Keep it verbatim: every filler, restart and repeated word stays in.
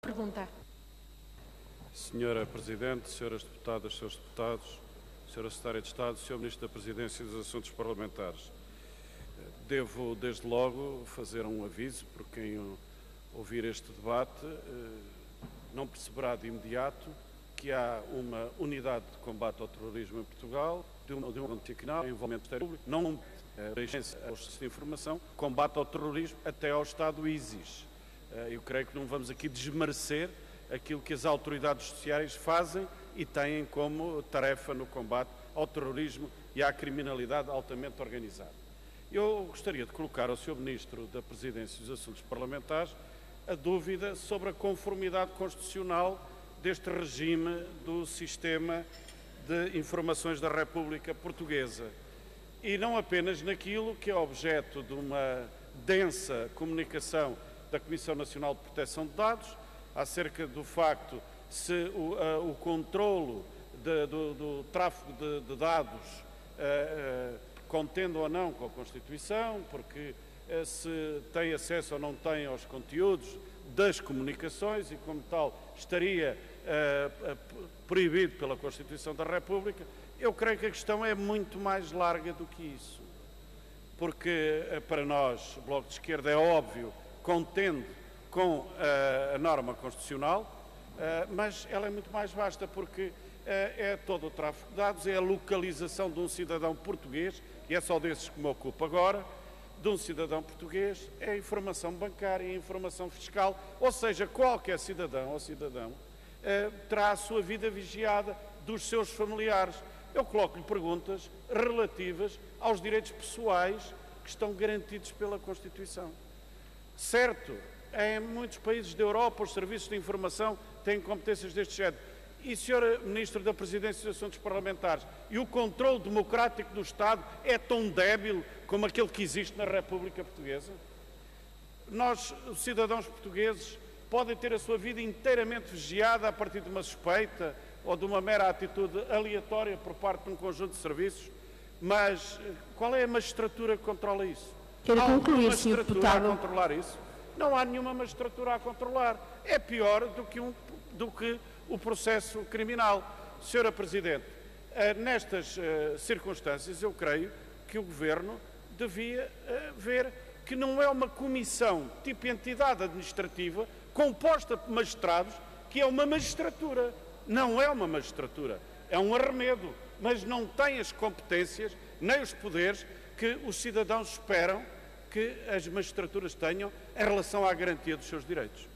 Pergunta. Senhora Presidente, senhoras deputadas, senhores deputados, senhora Secretária de Estado, senhor Ministro da Presidência e dos Assuntos Parlamentares, devo desde logo fazer um aviso, por quem ouvir este debate não perceberá de imediato que há uma unidade de combate ao terrorismo em Portugal, de um, de um canal, envolvimento público, não referência aos serviços de informação, combate ao terrorismo até ao Estado ISIS. Eu creio que não vamos aqui desmerecer aquilo que as autoridades judiciárias fazem e têm como tarefa no combate ao terrorismo e à criminalidade altamente organizada. Eu gostaria de colocar ao senhor Ministro da Presidência e dos Assuntos Parlamentares a dúvida sobre a conformidade constitucional deste regime do sistema de informações da República Portuguesa. E não apenas naquilo que é objeto de uma densa comunicação da Comissão Nacional de Proteção de Dados, acerca do facto se o, uh, o controlo de, do, do tráfego de, de dados uh, uh, contende ou não com a Constituição, porque uh, se tem acesso ou não tem aos conteúdos das comunicações e, como tal, estaria uh, uh, proibido pela Constituição da República. Eu creio que a questão é muito mais larga do que isso, porque uh, para nós, o Bloco de Esquerda, é óbvio, contende com uh, a norma constitucional, uh, mas ela é muito mais vasta, porque uh, é todo o tráfego de dados, é a localização de um cidadão português, e é só desses que me ocupo agora, de um cidadão português, é a informação bancária, a informação fiscal, ou seja, qualquer cidadão ou cidadão uh, terá a sua vida vigiada dos seus familiares. Eu coloco-lhe perguntas relativas aos direitos pessoais que estão garantidos pela Constituição. Certo, em muitos países da Europa os serviços de informação têm competências deste género. E, senhora Ministro da Presidência e dos Assuntos Parlamentares, e o controle democrático do Estado é tão débil como aquele que existe na República Portuguesa? Nós, os cidadãos portugueses, podem ter a sua vida inteiramente vigiada a partir de uma suspeita ou de uma mera atitude aleatória por parte de um conjunto de serviços, mas qual é a magistratura que controla isso? Quero Há concluir, alguma senhor magistratura Deputado. a controlar isso? Não há nenhuma magistratura a controlar. É pior do que, um, do que o processo criminal. Senhora Presidente, nestas uh, circunstâncias, eu creio que o Governo devia uh, ver que não é uma comissão tipo entidade administrativa composta por magistrados, que é uma magistratura. Não é uma magistratura, é um arremedo, mas não tem as competências nem os poderes que os cidadãos esperam que as magistraturas tenham em relação à garantia dos seus direitos.